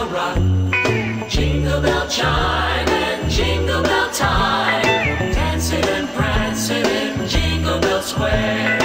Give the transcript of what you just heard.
bell rock. Jingle bell chime and jingle bell time, dancing and prancing in Jingle Bell Square.